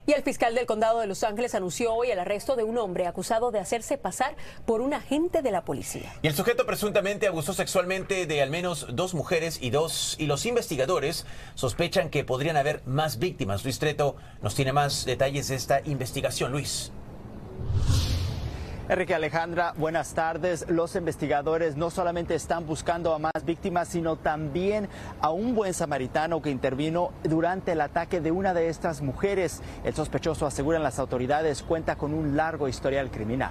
Y el fiscal del condado de Los Ángeles anunció hoy el arresto de un hombre acusado de hacerse pasar por un agente de la policía. Y el sujeto presuntamente abusó sexualmente de al menos 2 mujeres y los investigadores sospechan que podrían haber más víctimas. Luis Treto nos tiene más detalles de esta investigación. Luis. Enrique, Alejandra, buenas tardes. Los investigadores no solamente están buscando a más víctimas, sino también a un buen samaritano que intervino durante el ataque de una de estas mujeres. El sospechoso, aseguran las autoridades, cuenta con un largo historial criminal.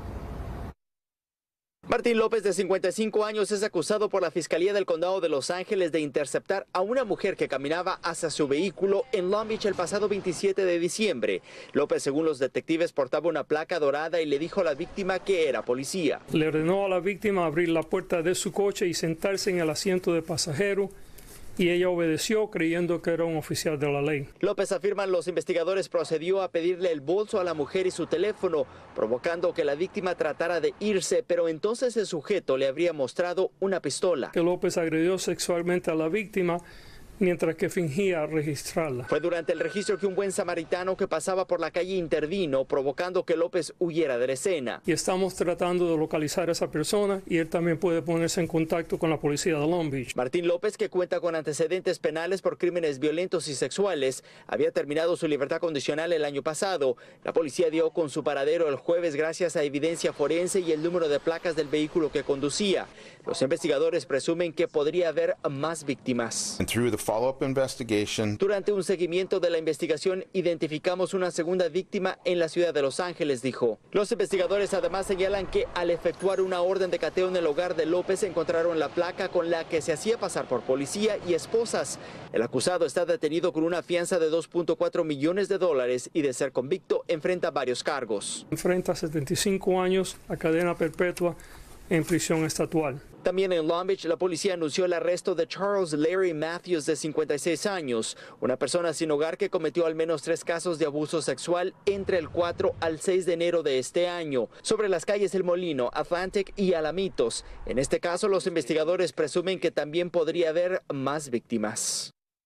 Martín López, de 55 años, es acusado por la Fiscalía del Condado de Los Ángeles de interceptar a una mujer que caminaba hacia su vehículo en Long Beach el pasado 27 de diciembre. López, según los detectives, portaba una placa dorada y le dijo a la víctima que era policía. Le ordenó a la víctima abrir la puerta de su coche y sentarse en el asiento de pasajero, y ella obedeció creyendo que era un oficial de la ley. López, afirman los investigadores, procedió a pedirle el bolso a la mujer y su teléfono, provocando que la víctima tratara de irse, pero entonces el sujeto le habría mostrado una pistola. Que López agredió sexualmente a la víctima mientras que fingía registrarla. Fue durante el registro que un buen samaritano que pasaba por la calle intervino, provocando que López huyera de la escena. Y estamos tratando de localizar a esa persona y él también puede ponerse en contacto con la policía de Long Beach. Martín López, que cuenta con antecedentes penales por crímenes violentos y sexuales, había terminado su libertad condicional el año pasado. La policía dio con su paradero el jueves gracias a evidencia forense y el número de placas del vehículo que conducía. Los investigadores presumen que podría haber más víctimas. Durante un seguimiento de la investigación, identificamos una segunda víctima en la ciudad de Los Ángeles, dijo. Los investigadores además señalan que al efectuar una orden de cateo en el hogar de López encontraron la placa con la que se hacía pasar por policía y esposas. El acusado está detenido con una fianza de $2.4 millones y de ser convicto enfrenta varios cargos. Enfrenta 75 años a cadena perpetua en prisión estatal. También en Long Beach, la policía anunció el arresto de Charles Larry Matthews, de 56 años, una persona sin hogar que cometió al menos 3 casos de abuso sexual entre el 4 al 6 de enero de este año, sobre las calles El Molino, Atlantic y Alamitos. En este caso, los investigadores presumen que también podría haber más víctimas.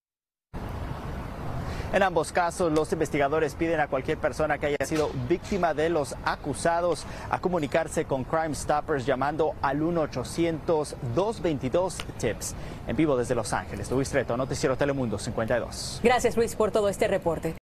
En ambos casos, los investigadores piden a cualquier persona que haya sido víctima de los acusados a comunicarse con Crime Stoppers llamando al 1-800-222-TIPS. En vivo desde Los Ángeles, Luis Treto, Noticiero Telemundo 52. Gracias, Luis, por todo este reporte.